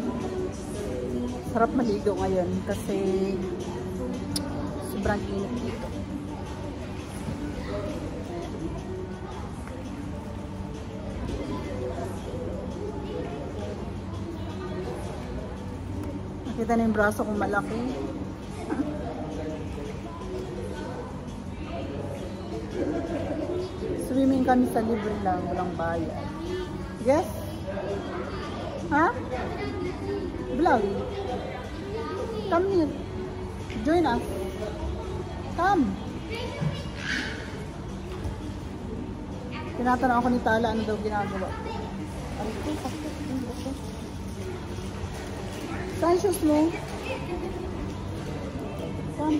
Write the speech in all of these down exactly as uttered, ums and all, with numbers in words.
Sarap maligo ngayon kasi sobrang init dito. Nakita na yung braso kong malaki. Swimming kami sa libre lang, walang bayad. Yes? Ha? Vlog? Come here. Join us. Come. Tinatanong ako ni Tala ano daw ginagawa. Ay, ito, sakto. Saan shoes mo? Come.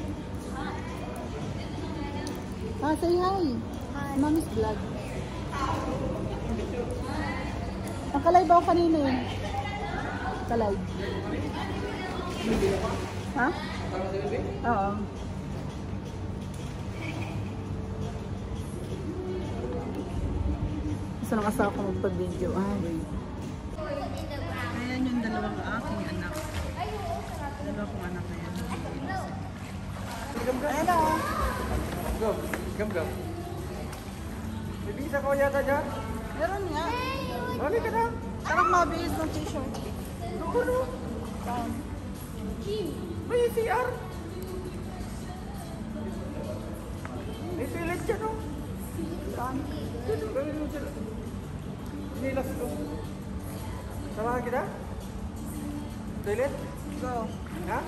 Ah, say hi. Hi. Mommy's vlog. Nakalive ako kanina eh. Nakalive. Ha? Oo. Gusto nang asawa ko magpag-video. Ay. Ayan yung dalawang aking anak. Dalawa kong anak na yan. Ayan na oh. Go. Come, go. May visa ko yata dyan? Meron nga. Mali ka na. Parang mabilis ng t-shirt. Ano? May C R. May toilet dyan o. Saan? Nilas ko. Samahan kita? Toilet? Go. Ha?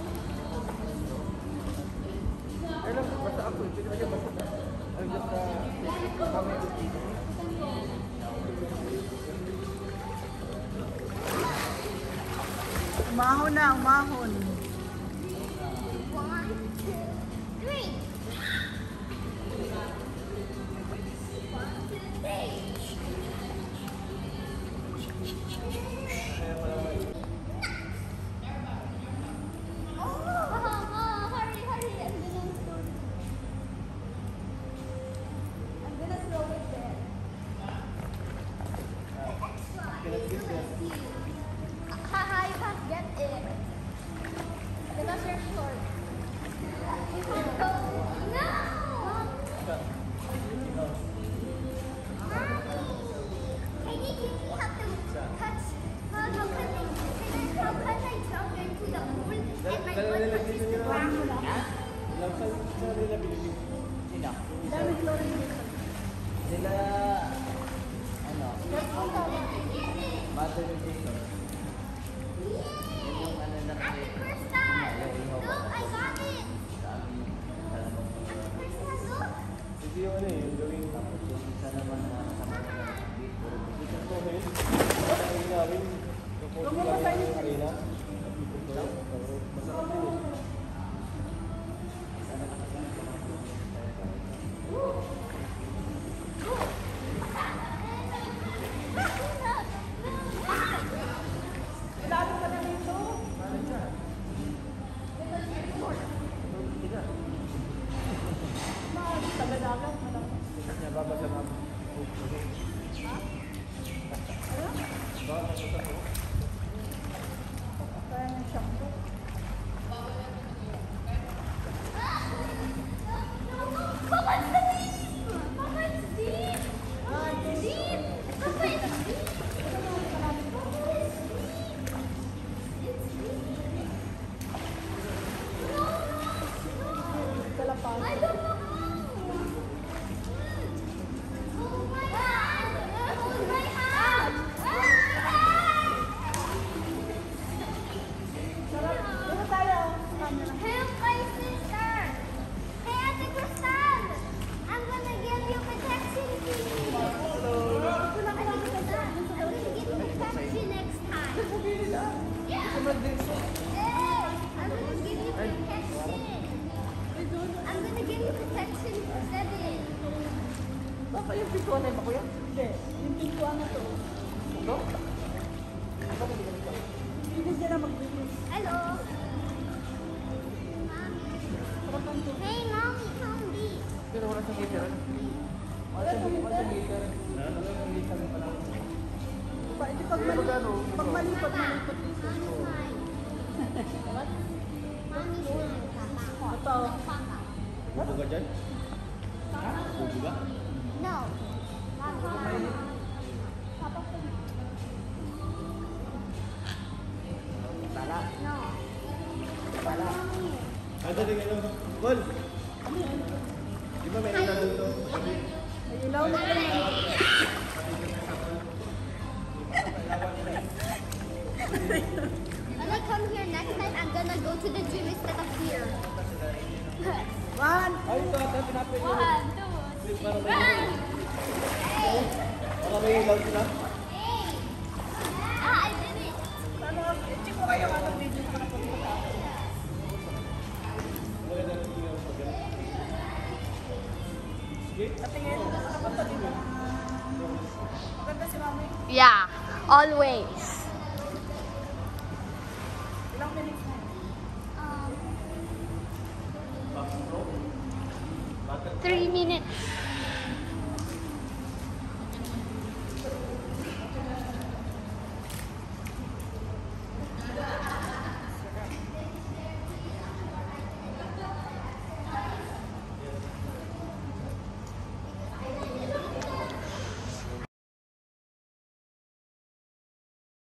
Ay lang, basta ako. Pwede ba dyan basta? I'm just uh, coming to see. Umahon na, umahon. One, two, three. One, two, three. Oh, hurry, hurry. I'm gonna throw it there. Haha, you can't get it. Because you're short. No! Mommy! Can you give me how to touch? How, how can I, how can I jump into the pool and my butt touches the ground? Dami chlorine dito. Sila, ano, mother nutrition. Yung ano na I'm the first time! Look, I got it! sa amin, sa namang I'm the first one, look! hindi yung ano eh, yung gawin tapos yung isa naman na kasama na ng puro position ko eh. Ang ginawin, Huwag mo masayin yung arena. Masarap din eh. Lalo ka na dito. Taga-dagat. Nababasa na. Ha? Ano? Babasa ko. Kaya ng shampoo. Papa, it's deep! Papa, it's deep! Oh, it's deep! Papa, it's deep! Papa, it's deep! It's deep! No, no, no! Kalapag. I don't know how! Oh my God! Hold my hand! Hold my hand! Sarap. Dito tayo. Sa camera. Help my sister! Hey, Ate Crystal! I'm gonna give you protection fee! Ito lang kailangan ka sa I'm gonna give you protection next time! Yeah! Naman din siya. Hey! I'm gonna give you protection! I'm gonna give you protection for seven! Baka yung pintuan na yun, kuya? Hindi. Yung pintuan na to. Ito? Hindi dyan na mag-release. Hello! Mommy! Hey, Mommy, come be! Pero wala siyang heater. Wala siyang wala siyang heater. Wala siyang heater pa lang. Hindi pag malipot, pag malipot, malipot dito. Mommy's mine, Papa. Ito. Papa. Ano ka dyan? Ha? Bubo ka? No. Mommy. Papa. Tala. No. Tala. Mommy. Ano din ano? Paul! Di ba may nagdadal to? May ilaw na rin. When I come here next time, I'm gonna go to the gym instead of here. One. Ay, ito ata, pinapin mo. One, two, three, run! Hey! Baka may ilaw sila. Hey! Ah, I did it! Ano, check mo kayo ano video ko na pagpunta. Katingin, nakapunta dito. Maganda si Mami. Yeah, always. Ilang minutes na? Um, three minutes.